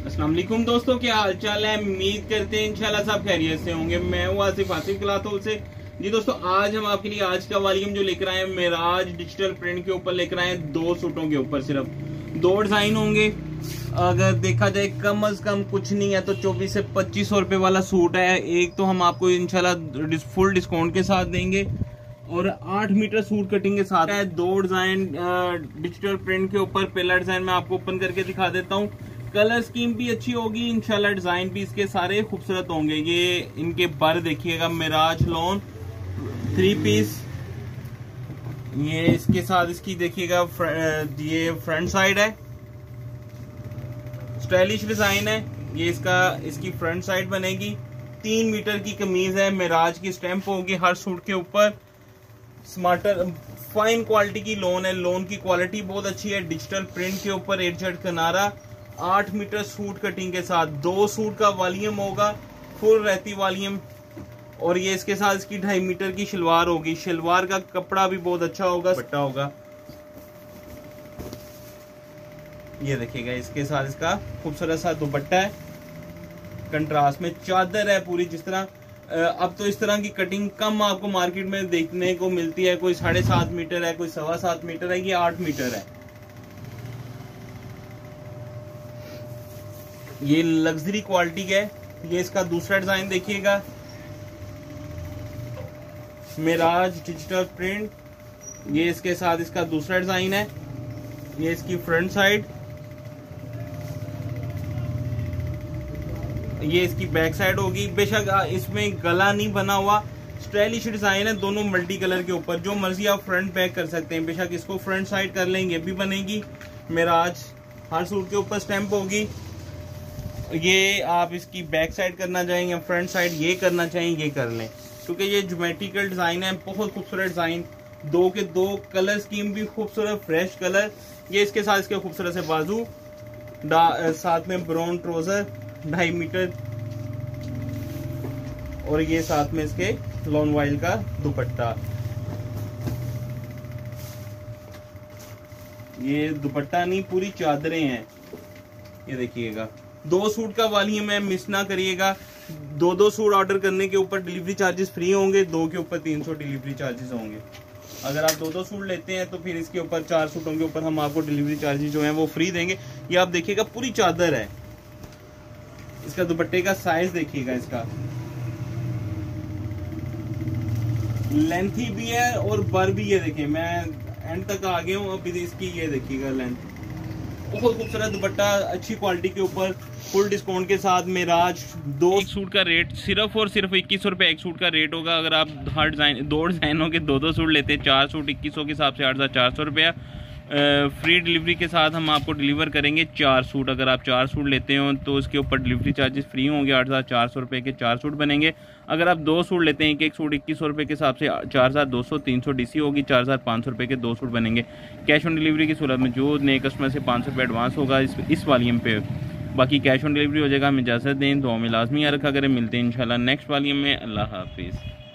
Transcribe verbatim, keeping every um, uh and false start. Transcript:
अस्सलाम वालेकुम दोस्तों, क्या हाल चाल है। उम्मीद करते हैं इंशाल्लाह सब खैरियत से होंगे। मैं हूँ आसिफ आसिफ क्लाथोल से। जी दोस्तों, आज हम आपके लिए आज का वॉल्यूम जो लेकर आए हैं मेराज डिजिटल प्रिंट के ऊपर लेकर आए हैं। दो सूटों के ऊपर सिर्फ दो डिजाइन होंगे। अगर देखा जाए कम अज कम कुछ नहीं है तो चौबीस से पच्चीस सौ रुपए वाला सूट है। एक तो हम आपको इंशाल्लाह फुल डिस्काउंट के साथ देंगे और आठ मीटर सूट कटिंग के साथ है। दो डिजाइन डिजिटल प्रिंट के ऊपर। पहला डिजाइन मैं आपको ओपन करके दिखा देता हूँ। कलर स्कीम भी अच्छी होगी इंशाल्लाह, डिजाइन भी इसके सारे खूबसूरत होंगे। ये इनके बर देखिएगा, मिराज लॉन थ्री पीस। ये इसके साथ इसकी देखिएगा ये फ्रंट साइड है, स्टाइलिश डिजाइन है। ये इसका इसकी फ्रंट साइड बनेगी। तीन मीटर की कमीज है, मिराज की स्टैंप होगी हर सूट के ऊपर। स्मार्टर फाइन क्वालिटी की लोन है, लोन की क्वालिटी बहुत अच्छी है। डिजिटल प्रिंट के ऊपर एट जेड किनारा, आठ मीटर सूट कटिंग के साथ। दो सूट का वॉल्यूम होगा, फुल रहती वॉल्यूम। और ये इसके साथ इसकी ढाई मीटर की शलवार होगी। शलवार का कपड़ा भी बहुत अच्छा होगा, दुपट्टा होगा। ये देखिएगा, इसके साथ इसका खूबसूरत सा दुपट्टा है, कंट्रास्ट में। चादर है पूरी जिस तरह, अब तो इस तरह की कटिंग कम आपको मार्केट में देखने को मिलती है। कोई साढ़े सात मीटर है, कोई सवा सात मीटर है, ये आठ मीटर है। ये लग्जरी क्वालिटी है। ये इसका दूसरा डिजाइन देखिएगा, मिराज डिजिटल प्रिंट। ये इसके साथ इसका दूसरा डिजाइन है। ये इसकी फ्रंट साइड, ये इसकी बैक साइड होगी। बेशक इसमें गला नहीं बना हुआ, स्टाइलिश डिजाइन है। दोनों मल्टी कलर के ऊपर जो मर्जी आप फ्रंट बैक कर सकते हैं। बेशक इसको फ्रंट साइड कर लेंगे भी बनेगी। मिराज हर सूट के ऊपर स्टैंप होगी। ये आप इसकी बैक साइड करना चाहेंगे, फ्रंट साइड ये करना चाहेंगे, ये कर लें, क्योंकि ये ज्योमेट्रिकल डिजाइन है। बहुत खूबसूरत डिजाइन, दो के दो कलर स्कीम भी खूबसूरत, फ्रेश कलर। ये इसके साथ इसके खूबसूरत से बाजू, साथ में ब्राउन ट्राउजर ढाई मीटर, और ये साथ में इसके लॉन वाइल का दुपट्टा। ये दुपट्टा नहीं, पूरी चादरें हैं। ये देखिएगा, दो सूट का वॉल्यूम है, मिस ना करिएगा। दो दो सूट ऑर्डर करने के ऊपर डिलीवरी चार्जेस फ्री होंगे। दो के ऊपर तीन सौ डिलीवरी चार्जेस होंगे। अगर आप दो दो सूट लेते हैं तो फिर इसके ऊपर चार सूटों के ऊपर हम आपको डिलीवरी चार्जेस जो हैं वो फ्री देंगे। ये आप देखिएगा, पूरी चादर है। इसका दुपट्टे का साइज देखिएगा, इसका लेंथी भी है और बर भी। ये देखिए, मैं एंड तक आ गया हूँ अभी। इसकी ये देखिएगा लेंथ, बहुत खूबसूरत दुपट्टा, अच्छी क्वालिटी के ऊपर, फुल डिस्काउंट के साथ। मिराज दो एक सूट का रेट सिर्फ और सिर्फ इक्कीस सौ रुपये एक सूट का रेट होगा। अगर आप हर डिजाइन दो डिजाइनों के दो दो सूट लेते हैं, चार सूट इक्कीस सौ के हिसाब से आठ हज़ार चार सौ रुपया। फ्री डिलीवरी के साथ हम आपको डिलीवर करेंगे चार सूट। अगर आप चार सूट लेते हो तो इसके ऊपर डिलीवरी चार्जेस फ्री होंगे। आठ हज़ार चार सौ रुपये के चार सूट बनेंगे। अगर आप दो सूट लेते हैं, एक एक सूट इक्कीस सौ रुपये के हिसाब से चार हज़ार दो सौ तीन सौ डी सी होगी, चार हज़ार पाँच सौ रुपये के दो सूट बनेंगे। कैश ऑन डिलीवरी की सूरत में जो नए कस्टमर से पाँच सौ रुपये एडवांस होगा इस इस वॉल्यूम पे, बाकी कैश ऑन डिलीवरी हो जाएगा। हम इजाज़त दें तो हमें लाजमी याद रखा करें। मिलते हैं इंशाल्लाह नेक्स्ट वॉल्यूम में। अल्लाह हाफिज़।